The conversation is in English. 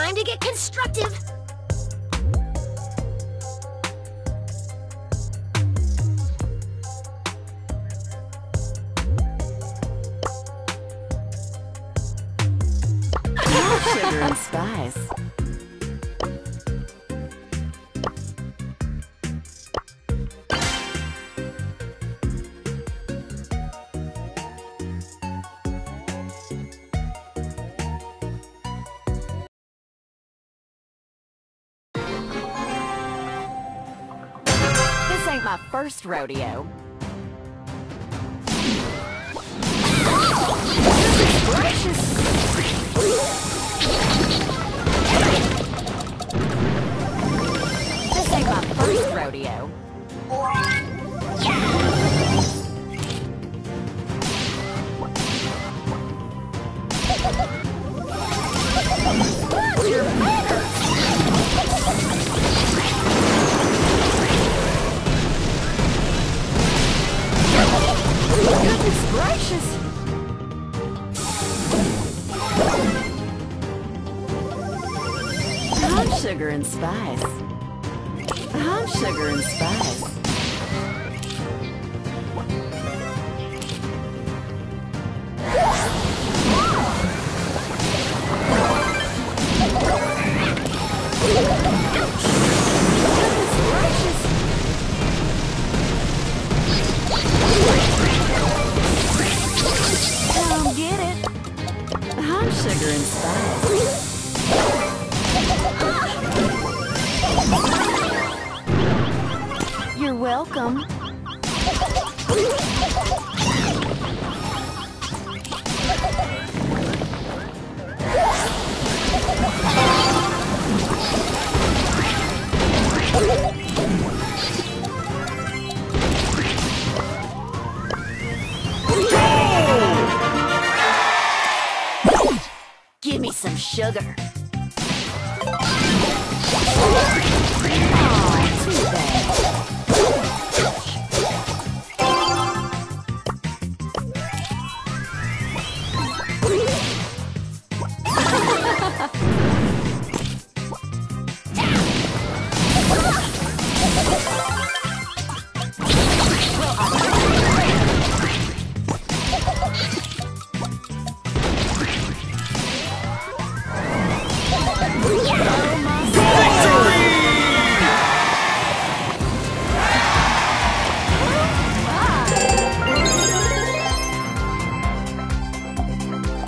Time to get constructive! Sugar and spice. This ain't my first rodeo. Gracious! This ain't my first rodeo. Your manners! Goodness gracious! I'm sugar and spice. I'm sugar and spice. Don't get it. I'm sugar and spice. You're welcome. Give me some sugar.